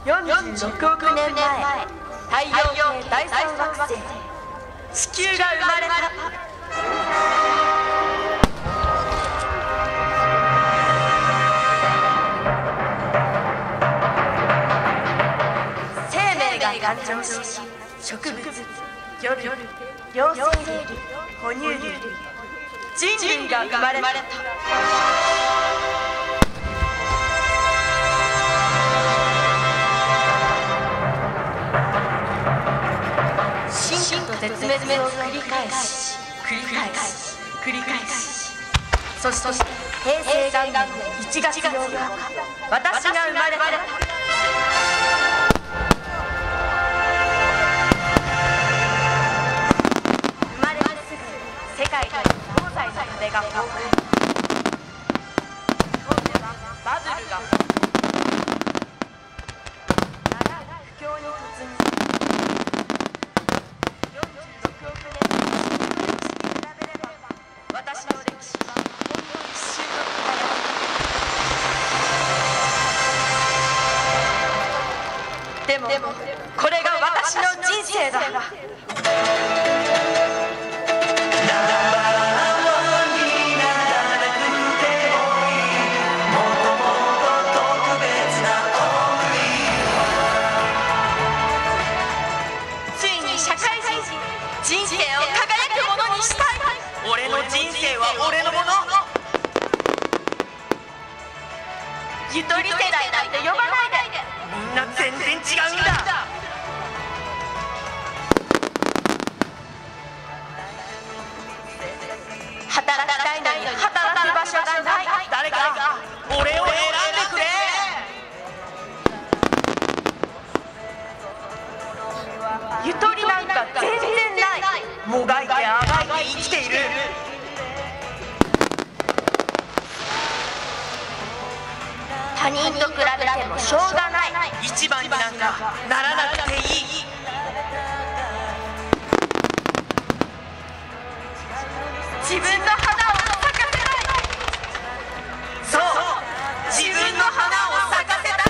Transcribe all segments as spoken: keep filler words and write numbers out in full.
よんじゅうろくおくねんまえ、太陽系第三惑星地球が生まれた。生命が誕生し、植物、魚類、両生類、哺乳類、人類が生まれた。進化と絶滅を繰り返し、繰り返し、繰り返し、そして平成元年いちがつようか、私が生まれた。生まれてすぐ世界の東西の壁が崩壊。当時はバブルが不況に突入。私の歴史はほんの一瞬の輝き。でも、でもこれが私の人生だ。ついに社会人、人生を輝くものにしたい。俺の人生は俺のもの。ゆとり世代なんて呼ばないで。みんな全然違うんだ。働きたいのに働く場所がない。誰か俺を選んでくれ。ゆとりなんか全然ない。もがいてあがいて生きている。他人と比べてもしょうがない。一番になんかならなくていい。自分の花を咲かせたい。そう、自分の花を咲かせたい。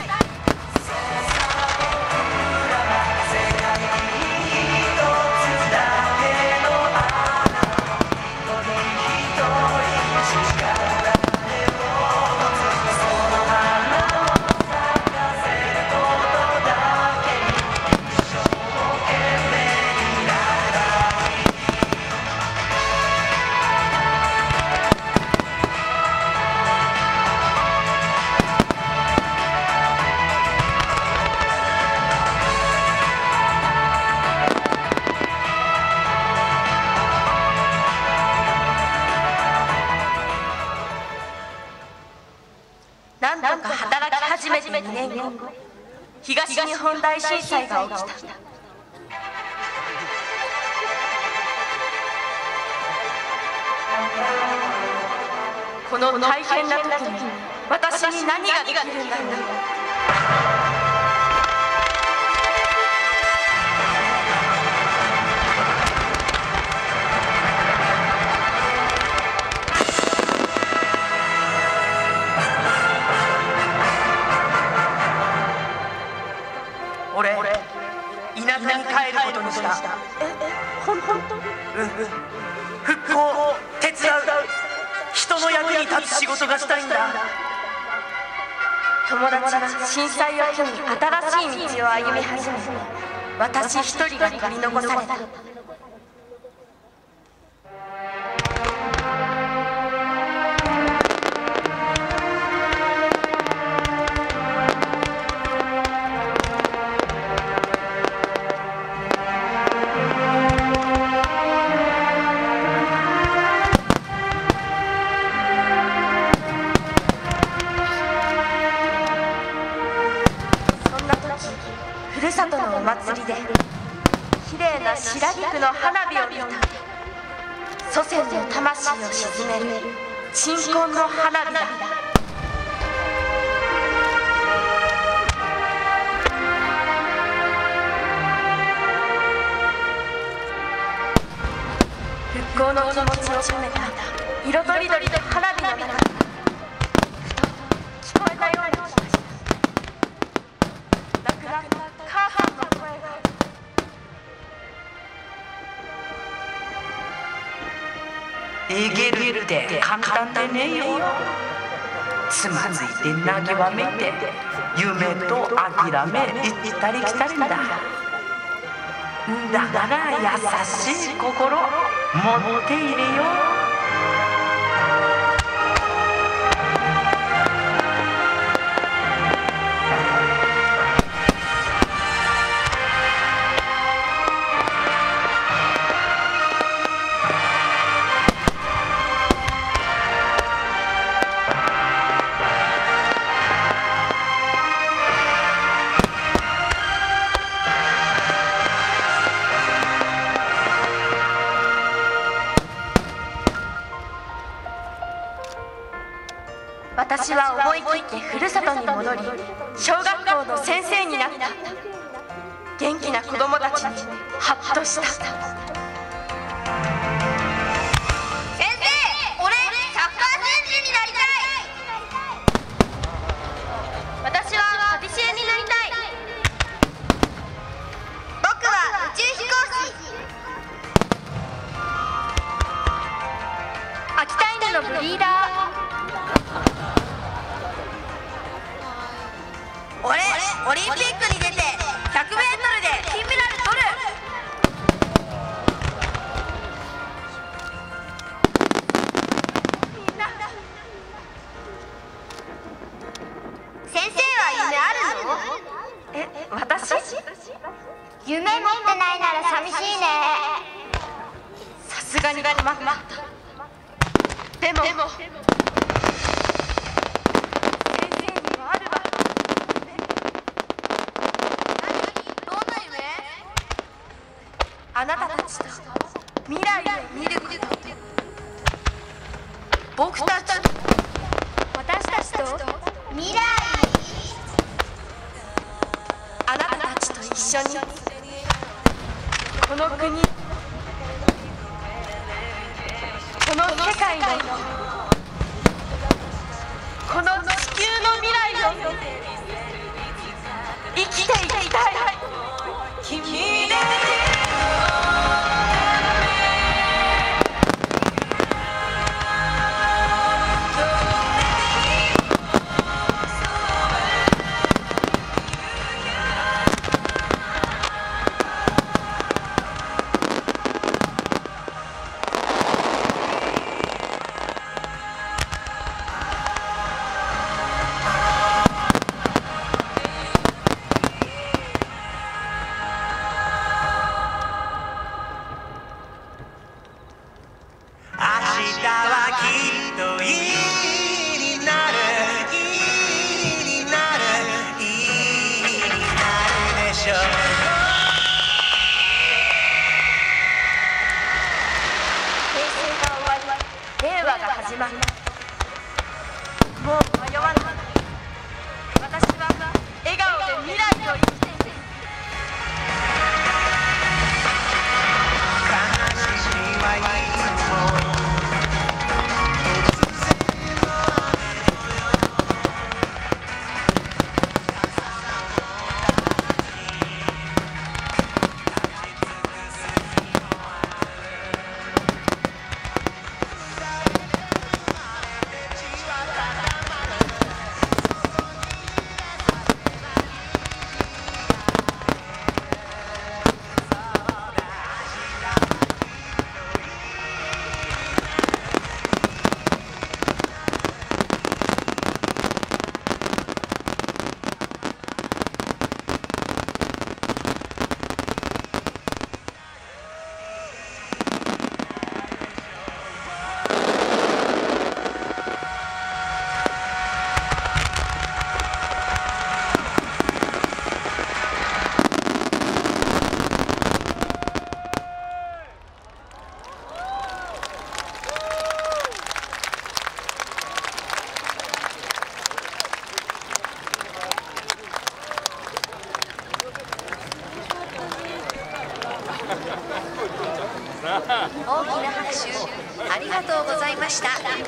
なんとか働き始めてにねんご、東日本大震災が起きた。この大変な時に私に何ができるんだろう。俺、田舎に帰ることにした。え、え、ほんと？うん、復興を手伝う。人の役に立つ仕事がしたいんだ。友達が震災を機に新しい道を歩み始め、私一人が取り残された。ふるさとのお祭りできれいな白菊の花火を見た。祖先の魂を鎮める鎮魂の花火だ。復興の気持ちを込めた色とりどりの花火の中、ふと聞こえたような気がした。亡くなって簡単でねえよ。つまずいて泣きわめて夢と諦め行ったり来たりだ。だから優しい心持っているよ。 私は思い切ってふるさとに戻り、小学校の先生になった。元気な子供たちにハッとした。先生、俺サッカー選手になりたい。私はパティシエになりたい。僕は宇宙飛行士。秋田犬のブリーダー。俺、オリンピックに出てひゃくメートルで金メダル取る。みんな、先生は夢あるの？え、私？夢持ってないなら寂しいね。さすがに困った。でも、でもあなたたちと未来を見ること。僕たちと私たちと未来。あなたたちと一緒にこの国、この世界のこの地球の未来を生きていきたい。君で令和が始まる。もう迷わない。私は笑顔で未来を生きていく。大きな拍手ありがとうございました。